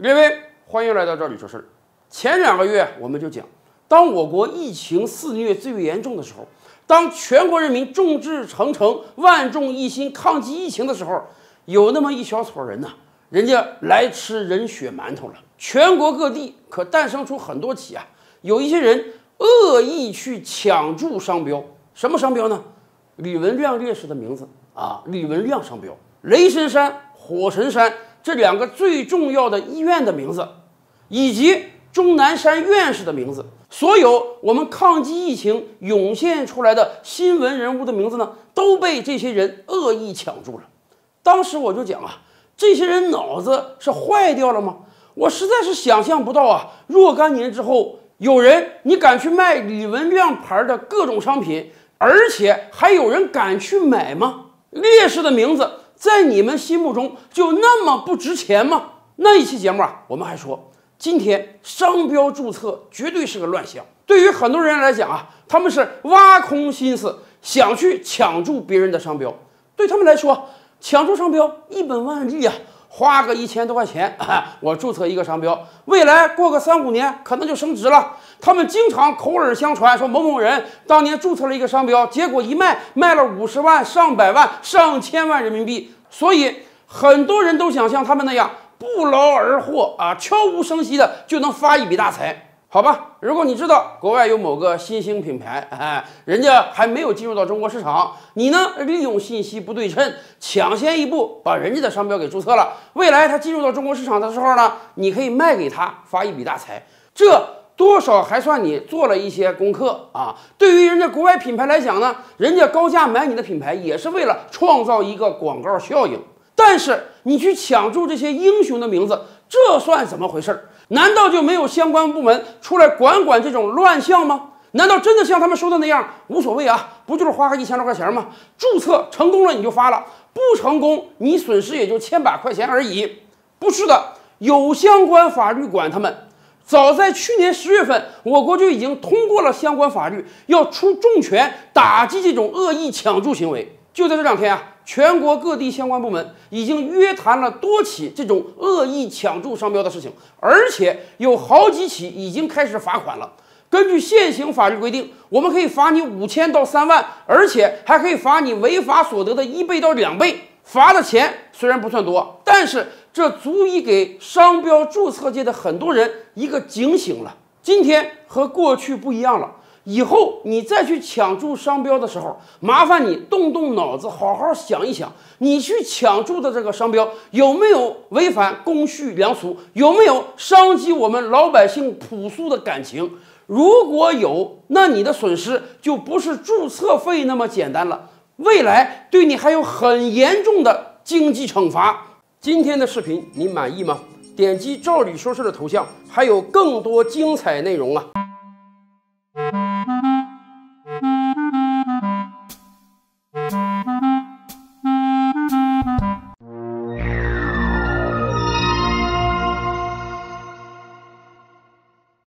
列位，欢迎来到这里说事儿。前2个月我们就讲，当我国疫情肆虐最为严重的时候，当全国人民众志成城、万众一心抗击疫情的时候，有那么一小撮人呢，人家来吃人血馒头了。全国各地可诞生出很多起啊，有一些人恶意去抢注商标。什么商标呢？李文亮烈士的名字啊，李文亮商标。雷神山、火神山这2个最重要的医院的名字，以及钟南山院士的名字，所有我们抗击疫情涌现出来的新闻人物的名字呢，都被这些人恶意抢注了。当时我就讲啊，这些人脑子是坏掉了吗？我实在是想象不到啊，若干年之后，有人你敢去卖李文亮牌的各种商品，而且还有人敢去买吗？烈士的名字在你们心目中就那么不值钱吗？那一期节目啊，我们还说，今天商标注册绝对是个乱象。对于很多人来讲啊，他们是挖空心思想去抢注别人的商标。对他们来说，抢注商标一本万利啊，花个1000多块钱，我注册一个商标，未来过个3、5年可能就升值了。他们经常口耳相传说某某人当年注册了一个商标，结果一卖了50万、上百万、上千万人民币。所以很多人都想像他们那样不劳而获啊，悄无声息的就能发一笔大财。好吧，如果你知道国外有某个新兴品牌，人家还没有进入到中国市场，你呢利用信息不对称，抢先一步把人家的商标给注册了，未来他进入到中国市场的时候呢，你可以卖给他，发一笔大财，这多少还算你做了一些功课啊。对于人家国外品牌来讲呢，人家高价买你的品牌也是为了创造一个广告效应。但是你去抢注这些英雄的名字，这算怎么回事？难道就没有相关部门出来管这种乱象吗？难道真的像他们说的那样无所谓啊？不就是花个1000多块钱吗？注册成功了你就发了，不成功你损失也就千把块钱而已。不是的，有相关法律管他们。早在去年10月份，我国就已经通过了相关法律，要出重拳打击这种恶意抢注行为。就在这2天啊，全国各地相关部门已经约谈了多起这种恶意抢注商标的事情，而且有好几起已经开始罚款了。根据现行法律规定，我们可以罚你5000到3万，而且还可以罚你违法所得的1倍到2倍。罚的钱虽然不算多，但是这足以给商标注册界的很多人一个警醒了。今天和过去不一样了，以后你再去抢注商标的时候，麻烦你动动脑子，好好想一想，你去抢注的这个商标有没有违反公序良俗，有没有伤及我们老百姓朴素的感情？如果有，那你的损失就不是注册费那么简单了，未来对你还有很严重的经济惩罚。今天的视频你满意吗？点击赵理说事的头像，还有更多精彩内容啊！